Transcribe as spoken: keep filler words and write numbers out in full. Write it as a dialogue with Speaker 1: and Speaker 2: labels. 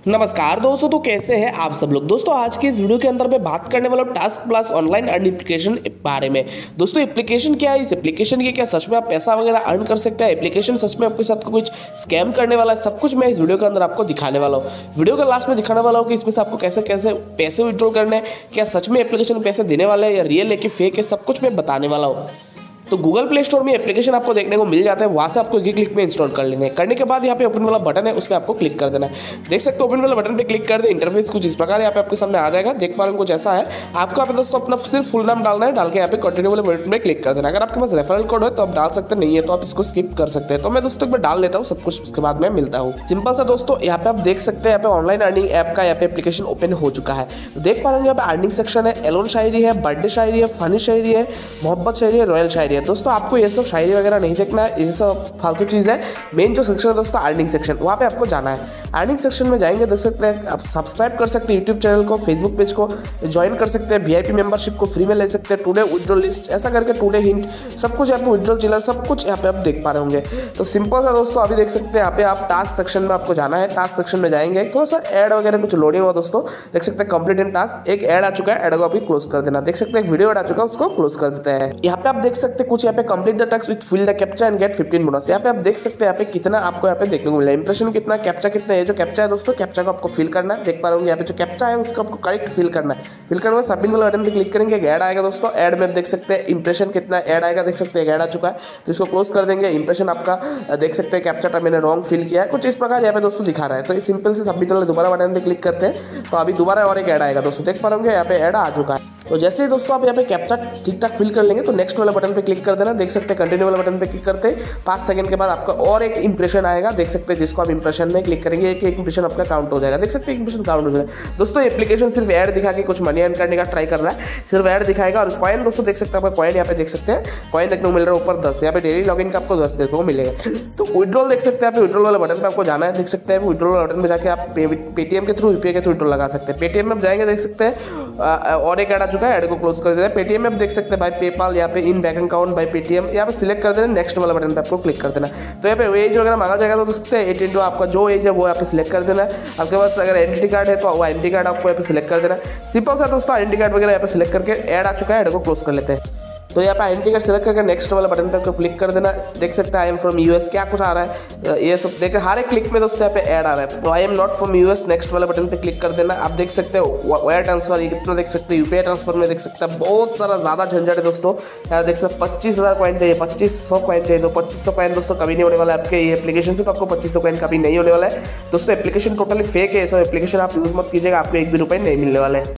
Speaker 1: नमस्कार दोस्तों, तो कैसे हैं आप सब लोग। दोस्तों आज की इस वीडियो के अंदर मैं बात करने वाला हूँ task plus online earn application बारे में। दोस्तों एप्लीकेशन क्या है, इस एप्लीकेशन के क्या सच में आप पैसा वगैरह अर्न कर सकते हैं, एप्लीकेशन सच में आपके साथ कुछ स्कैम करने वाला है, सब कुछ मैं इस वीडियो के अंदर आपको दिखाने वाला हूँ। वीडियो के लास्ट में दिखाने वाला हूँ कि इसमें से आपको कैसे कैसे पैसे विड्रॉ करने हैं, क्या सच में एप्लीकेशन पैसे देने वाले हैं या रियल है कि फेक है, सब कुछ मैं बताने वाला हूँ। तो गूगल प्ले स्टोर में एप्लीकेशन आपको देखने को मिल जाता है, वहाँ से आपको एक ही क्लिक में इंस्टॉल कर लेना है। करने के बाद यहाँ पे ओपन वाला बटन है, उस पर आपको क्लिक कर देना है। देख सकते हो ओपन वाला बटन पे क्लिक कर दे, इंटरफेस कुछ इस प्रकार यहाँ पे आपके सामने आ जाएगा। देख पा रहे हो कुछ ऐसा है। आपको यहाँ पे दोस्तों अपना सिर्फ फुल नाम डालना है, डाल के यहाँ पे कंटिन्यू वाले बटन पे क्लिक कर देना। अगर आपके पास रेफरल कोड है तो आप डाल सकते नहीं है तो आप इसको स्किप कर सकते हैं। तो मैं दोस्तों एक बार डाल लेता हूँ सब कुछ, उसके बाद मैं मिलता हूँ। सिंपल सा दोस्तों यहाँ पे आप देख सकते हैं, यहाँ पे ऑनलाइन अर्निंग ऐप का यहाँ पे एप्लीकेशन ओपन हो चुका है। देख पा रहे हैं यहाँ पे अर्निंग सेक्शन है, एलोन शायरी है, बर्थडे शायरी है, फनी शायरी है, मोहब्बत शायरी है, रॉयल शायरी है। दोस्तों आपको ये शायरी वगैरह नहीं देखना है, ये सब फालतू चीज़ है। मेन जो सेक्शन है दोस्तों अर्निंग सेक्शन, वहाँ पे आपको जाना है। अर्निंग सेक्शन में जाएंगे, देख सकते हैं आप सब्सक्राइब कर सकते हैं यूट्यूब चैनल को, फेसबुक पेज को ज्वाइन कर सकते हैं, वीआईपी मेंबरशिप को फ्री में ले सकते हैं, टुडे विड्रॉल लिस्ट ऐसा करके टुडे हिंट सब कुछ यहाँ पे विड्रॉल चिलर सब कुछ यहाँ पे आप देख पा रहे होंगे। तो सिंपल सा दोस्तों अभी देख सकते हैं यहाँ पे आप टास्क सेक्शन में आपको जाना है। टास्क सेक्शन में जाएंगे, थोड़ा सा ऐड वगैरह कुछ लोडिंग हुआ दोस्तों, देख सकते हैं कंप्लीट इन टास्क। एक ऐड आ चुका है, ऐड को अभी क्लोज कर देना। देख सकते हैं एक वीडियो ऐड आ चुका है, उसको क्लोज कर देते हैं। यहाँ पे आप देख सकते हैं कुछ यहाँ पे complete the task with fill the captcha and get fifteen bonus. यहाँ पे आप देख सकते हैं यहाँ पे कितना आपको यहाँ पे देखने को मिला, इंप्रेशन कितना, कैप्चा कितना। ये जो कैप्चा है दोस्तों, कैप्चा को आपको फिल करना है। देख पा रहे होंगे यहाँ पे जो कैप्चा है उसको आपको करेक्ट फिल करना है। फिल करने के बाद सबमिट वाले बटन पे क्लिक करेंगे, ऐड आएगा दोस्तों। ऐड में देख सकते हैं इंप्रेशन कितना, ऐड आएगा देख सकते हैं, ऐड आ चुका है तो इसको क्लोज कर देंगे। इंप्रेशन आपका देख सकते हैं कैप्चा मैंने रॉन्ग फिल किया है, कुछ इस प्रकार यहाँ पे दोस्तों दिखा रहा है। तो ये सिंपल से सबमिट वाले दोबारा बटन पे क्लिक करते हैं तो अभी दोबारा और एक ऐड आएगा दोस्तों, देख पा रहे होंगे यहाँ पे ऐड आ चुका है। तो जैसे ही दोस्तों आप यहाँ पे कैप्चा ठीक ठाक फिल कर लेंगे तो नेक्स्ट वाला बटन पे क्लिक कर देना। देख सकते हैं कंटिन्यू वाला बटन पे क्लिक करते पाँच सेकंड के बाद आपका और एक इंप्रेशन आएगा, देख सकते हैं जिसको आप इंप्रेशन में क्लिक करेंगे एक एक इंप्रेशन आपका काउंट हो जाएगा। देख सकते हैं इंप्रेशन काउंट हो जाएगा। दोस्तों एप्लीकेशन सिर्फ ऐड दिखा के कुछ मनी अर्न करने का ट्राई कर रहा है, सिर्फ ऐड दिखाएगा। और कॉइन दोस्तों देख सकते हैं, आपका कॉइन यहाँ पे देख सकते हैं, कॉइन देखने को मिल रहा है ऊपर दस, यहाँ पे डेली लॉगिन का आपको दस देखने को मिलेगा। तो विड्रॉल देख सकते हैं, आप विड्रॉल वाला बटन पे आपको जाना है। देख सकते हैं विड्रॉल वाला बटन में जाके आप पेटीएम के थ्रू यूपीआई के थ्रू विड्रॉल लगा सकते हैं। पेटीएम में आप जाएंगे, देख सकते हैं और एक ऐड आ चुका है, ऐड को क्लोज कर देना है। पेटीएम में आप देख सकते हैं भाई पेपाल, यहाँ पे in bank account by Paytm, यहाँ पे सिलेक्ट कर देना, नेक्स्ट वाला बटन पे आपको क्लिक कर देना। तो यहाँ पे एज वगैरह मांगा जाएगा, तो देख सकते हैं एट इंटू आपका जो एज है वो यहाँ पे सिलेक्ट कर देना है। आपके पास अगर आइडेंटी कार्ड है तो वो आइडेंटी कार्ड आपको यहाँ पे सिलेक्ट कर देना है। सिंपल सा दोस्तों आइडेंटी कार्ड वगैरह यहाँ पे सिलेक्ट करके ऐड आ चुका है, ऐड को क्लोज कर लेते हैं। तो यहाँ पे आइडेंटी कार्ड सिलेक्ट करके नेक्स्ट वाला बटन पे आपको क्लिक कर देना। देख सकते हैं आई एम फ्रॉम यूएस क्या कुछ आ रहा है, ये सब देख हर एक क्लिक में दोस्तों यहाँ पे ऐड आ रहा है। तो I am not from US next वाला बटन पे क्लिक कर देना। आप देख सकते हो वायर ट्रांसफर ये कितना देख सकते हैं, यूपीआई ट्रांसफर में देख सकते हैं बहुत सारा ज्यादा झंझट है दोस्तों। यहाँ देख सकते हैं पच्चीस हजार कॉइन चाहिए, पच्चीस सौ कॉइन चाहिए। तो पच्चीस सौ कॉइन दोस्तों कभी नहीं होने वाला है आपके ये एप्लीकेशन से, तो आपको पच्चीस सौ कॉइन कभी नहीं होने वाला है दोस्तों। एप्लीकेशन टोटली फेक है, सब एप्लीकेशन आप यूज मत कीजिएगा, आपको एक भी रुपये नहीं मिलने वाले हैं।